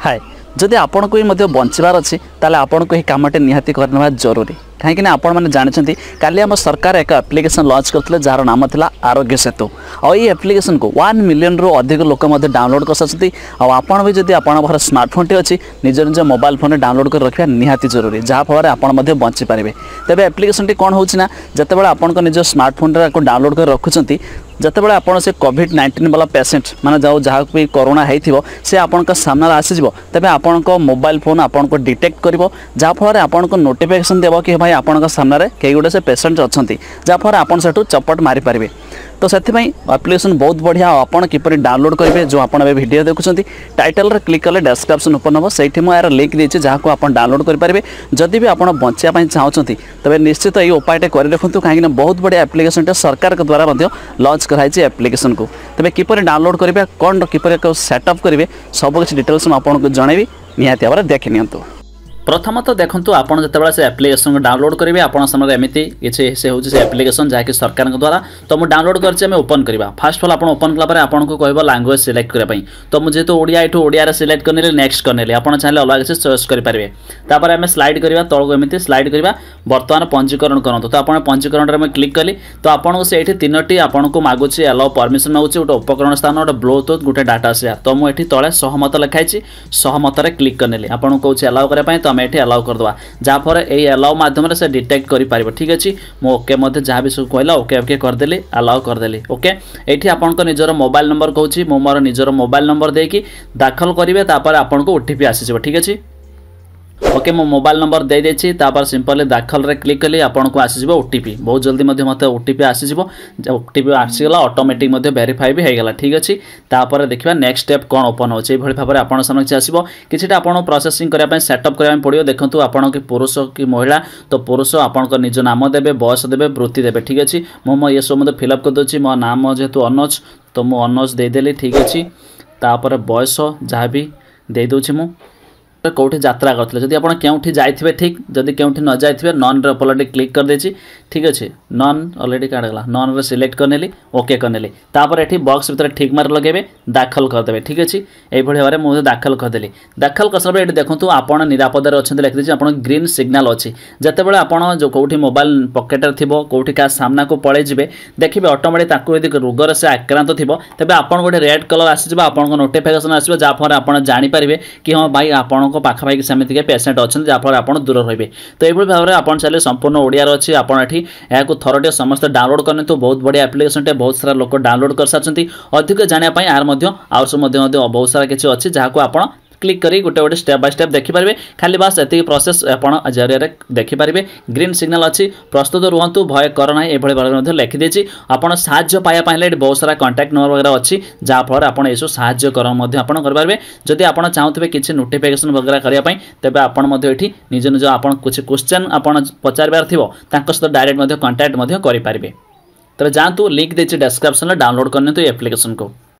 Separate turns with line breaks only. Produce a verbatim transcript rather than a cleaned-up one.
हाय जदि आपण को भी बचार अच्छी ताले आपण को कमटे निहाती करने जरूरी कहीं आपण मैंने जानते काली आम सरकार एक एप्लिकेशन लॉन्च करते जार नाम था आरोग्य सेतु और ये एप्लिकेशन को वन मिलियन रु अधिक लोक डाउनलोड कर सकते आपड़ भी जब आप स्मार्टफोन टी अच्छी निज निज मोबाइल फोन डाउनलोड कर रखा निहाती जरूरी जहाँफल आप बची पारे तेज एप्लिकेशन टी कौन होना जिते आपण निज स्मार्टफोन डाउनलोड कर रखुंट जितेबाला आप से कोविड नाइंटीन वाला पेसेंट माने जाओ जहाँ भी कोरोना हो सी आपण सामने आसीज तेज आपण मोबाइल फोन आपन को डिटेक्ट कर जहाँफल आपन को नोटिफिकेशन देव कि भाई आपण सामने कई गोटे से पेसेंट अच्छा जहाँफल आप चपट मारी पारे तो से एप्लिकेशन बहुत बढ़िया आपड़ किपर डाउनलोड करेंगे जो आप वीडियो देखुं टाइटल रे क्लिक कले डिस्क्रिप्शन ओपन हम से यार लिंक देती जहाँ को आप डाउनलोड करेंगे जदि भी आप बचापी चाहते तेज निश्चित ये उपायटे कर रखुँ कहीं बहुत बढ़िया एप्लिकेशन सरकार के द्वारा लॉन्च कराई एप्लिकेशन को तेज किपर डाउनलोड करेंगे कौन किपर सेटअप करेंगे सबकि डिटेल्स आपको जनइबी निहाती भाव देखि नियंतु। प्रथमत देखूँ आपड़ जो से एप्लिकेशन को डाउनलोड करेंगे आपड़ सामने एमती किसी से हूँ से एप्लिकेशन जहाँकि सरकार द्वारा तो मुझे डाउनलोड कर ओपन करवा फास्ट ऑफ ऑल आप ओपन कला आपको कह लांगुएज सिलेक्ट करने तो मुझे तो ओडिया ये ओडिया सिलेक्ट करने नेक्स्ट करने आप चाहिए अलग किसी चॉइस करेंगे तापर आम स्लाइड करवा तौक एमती स्लाइड करवा बर्तमान पंजीकरण करूँ तो आप पंजीकरण में क्लिक कली तो आपको से तीनो आपन को मागुच अलाउ परमिशन मागुच गोटे उपकरण स्थान गोटे ब्लूटूथ गोटे डाटा शेयर तो मुझे तले सहमत लिखाई सहमत क्लिक करने आपको कहूँ अलाउ करने तो आम ये अलाउ करदे जहाँफल ये अलाउ मध्यम से डिटेक्ट कर ठीक अच्छे मो ओके मध्य जहाँ भी सब कहला ओके ओके करदेली अलाउ करदेली ओके ये आपन निजर मोबाइल नंबर कहूँ मो मोर निजर मोबाइल नंबर देकी दाखल करेंगे तापर आपन को ओटीपी आसीज ठीक अच्छे ओके मो मोबाइल नंबर दे देछि तापर सिंपली दाखल रे क्लिक कली आपन को आसीज ओटीपी बहुत जल्दी मध्य मते ओटीपी आसीज ओटीपी आसीगला ऑटोमेटिक मध्य वेरीफाई भी होगला ठीक अच्छे तापर देखिबा नेक्स्ट स्टेप कौन ओपन होछि भଳି भाबरे आपन सामने आसीबो किछिटा आपन प्रोसेसिंग करिया पय सेटअप करिया पड़ियो देखंतु आपन के पुरुष कि महिला तो पुरुष आपन को निज नाम देबे बयस देबे वृत्ति देबे ठीक अच्छे मो मो ये सब मते फिलअप कर दोछि मो नाम जेतु अनुज तो मो अनुज दे देली ठीक अच्छे तापर बयस जहाँ भी दे दोछि मो कौटी यात्रा करते जदि आप क्योंठी जाइए ठीक जदि क्योंठी न जाइए नन रे ऑलरेडी क्लिक कर देछि ठीक अच्छे नन ऑलरेडी काटगला नन रे सिलेक्ट करनेली ओके करनेली तापर एठी बॉक्स भीतर ठीक मार लगेबे दाखल करदेबे ठीक अच्छे ये भाव में मुझे दाखल करदेली दाखल कर ये देखूँ आप निरापदार अच्छा लिखी देछि आप ग्रीन सिग्नाल अच्छी जितेबाला आपड़ जो कौटी मोबाइल पकेट थी कौटी क्या सामना को पड़े जी देखिए ऑटोमेटिक यदि रोगर से आक्रांत थी तेज आप गोटे रेड कलर आसीज आपको नोटिफिकेशन आसो जहाँफल आप जापर कि हाँ भाई आप पाखापाखि सेमती पेसेंट अच्छा जहाँफल आप दूर रही तो ये भाव में आप चाहिए संपूर्ण ओडिया अच्छी आपड़ी यहाँ थरटे समस्त डाउनलोड करने तो बहुत बढ़िया एप्लिकेशन टे बहुत सारा लोक डाउनलोड कर सारी अधिक जानापी यार आउ सब बहुत सारा किसी अच्छी जहाँ को आप क्लिक करी गोटे गोटे स्टेप बाय स्टेप देखिपारे खाली बास एति प्रोसेस आपण जरिया देखिपारे ग्रीन सिग्नल अच्छी प्रस्तुत रुहतु भय कर ना ये भाव लिखी देछि आपण साहाय्य पाया पाइले बहुत सारा कांटेक्ट नंबर वगैरह अच्छी जहाँफल आप ये साहाय्य करेंगे जदि आप चाहते किसी नोटिफिकेशन वगैरह करने तेज आपड़ निज निज आप कुछ क्वेश्चन आप पचार थी सहित डायरेक्ट कंटाक्ट करेंगे तेज जातु लिंक देछि डिस्क्रिप्शन में डाउनलोड करने तो एप्लिकेशन को।